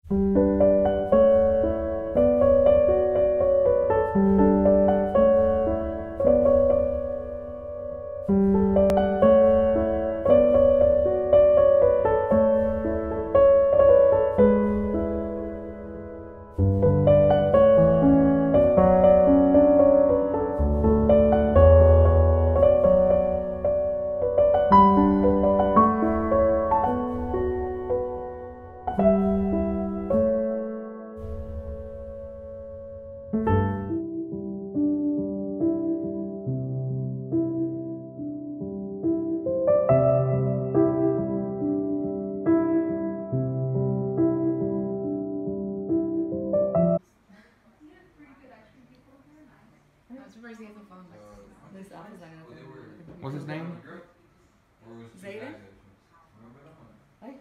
What's his name? Zayden? Hey.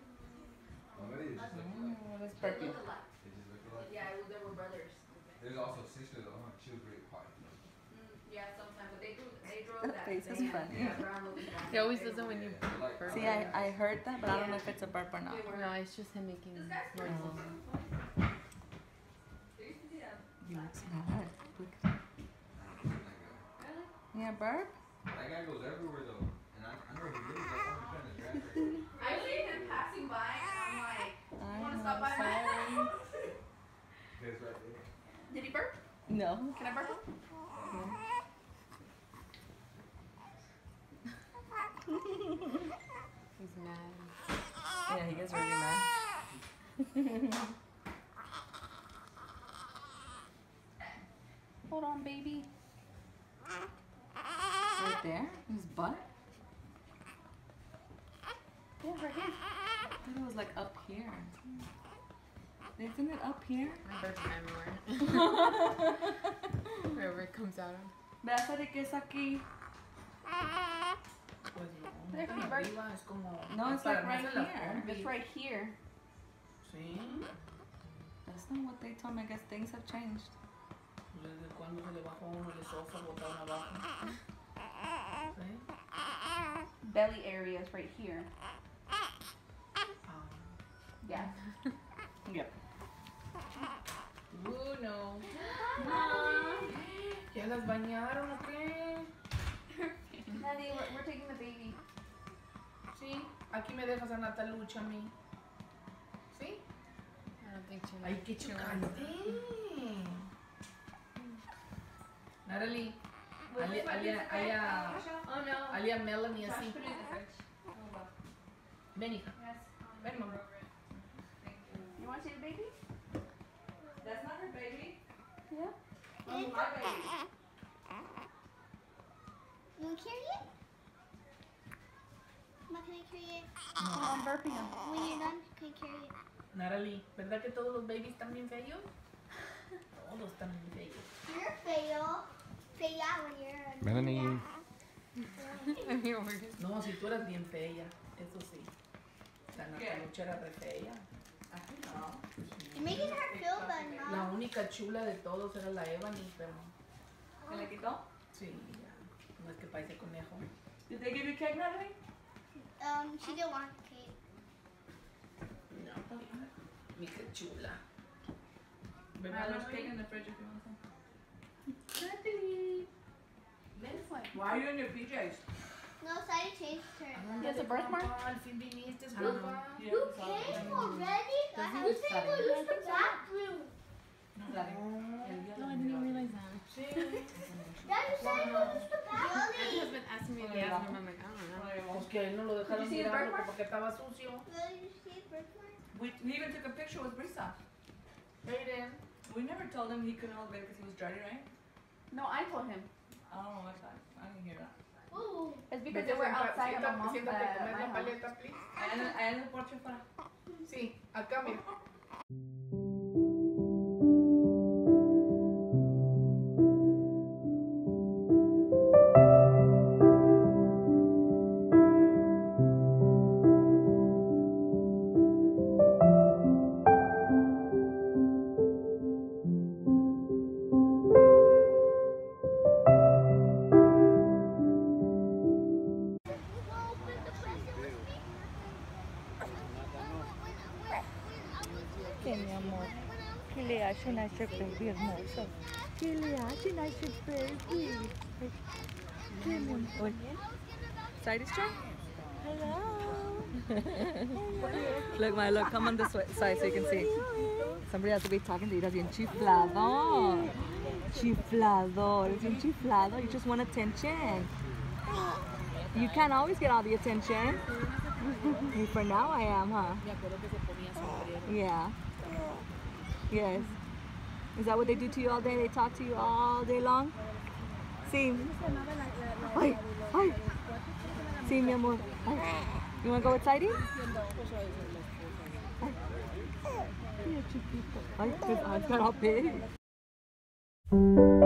That's perfect. Yeah, they were brothers. There's also sisters though, huh? She was really quiet. Yeah, sometimes, but they drove That that face is van. funny. Yeah, Brown looking down. He always does it when you burp. See, I heard that, but I don't know if it's a burp or not. No, it's just him making noises. You smart. Yeah, burp? That guy goes everywhere though. And I know he lives. That's how he's trying to drag her. I see him passing by, and I'm like, I want to know, stop by my sorry. house? It's right there. Did he burp? No. Can I burp him? He's mad. Yeah, he gets really mad. Hold on, baby. Right there? His butt? Yeah, right here. I thought it was like up here. Isn't it up here? I burp him everywhere. Wherever it comes out of. Ve a hacer que es aquí. No, it's like right here. It's right here. Sí. That's not what they told me. I guess things have changed. ¿Desde cuándo se le bajó uno de sofa botado abajo? ¿Sí? Belly area is right here. Yeah. Yep. No. ¿Ya las bañaron o qué? Daddy, we're taking the baby. Sí. Aquí me dejas a Natalucha a mí. ¿Sí? I don't think she Ay, qué chocante. Natalie. Oh no. Alia Melanie así. Ven, hija. Ven, mamá. You want to see the baby? That's not her baby. Yeah. Oh, my baby. You want to carry it? Mama, can I carry it? Oh, I'm burping him. When you're done, can I carry it? Natalie, ¿verdad que todos los babies están bien feos? Todos están bien feos. You're feo. Fea when you're Melanie. No, si tú eras bien fea, eso sí. La Natalucha era re fea. You're making her feel bad, La Mom. única chula de todos era la Ebony, pero ¿Se le quitó? sí, ya. No es que parece conejo. Did they give you cake, Natalie? She didn't want cake. No, mi que chula. There's cake in the fridge if you want some. Natalie. Why are you in your PJs? No, Sadie changed her. He has a birthmark? Al fin viniste, papá. Yeah, You came already? I was able to use the bathroom. No, I didn't realize that. Sí. Dad, you said I could use the My bathroom. husband asked me the bathroom. I'm like, I don't know. Pues que a él no lo dejaron Did you see the tirarlo birthmark? porque estaba sucio. Really, you see a birthmark? We even took a picture with Brisa. Miren. We never told him he couldn't hold baby because he was dirty, right? No, I told him. Oh, I thought. I didn't hear that. Ooh. It's because they were outside of my mom's Siéntate a comer la my house. paleta, please. Allá en el porche afuera. Sí, acá mira. Sí, mi amor. ¿Qué le hace nuestro baby hermoso? ¿Qué le hace nuestro baby? ¿Qué, mi amor? Side is try? Hello. Look, Maya, look, come on this side so you can see. Somebody has to be talking to you. Eres bien chiflado. Chiflado. Eres bien chiflado. You just want attention. You can't always get all the attention. For now I am, huh? Yeah. Yes. Is that what they do to you all day? They talk to you all day long? Sí. Ay, ay. Sí, mi amor. Ay. You want to go with Sadie? Ay. Mira, chiquito. Ay, his eyes got all big.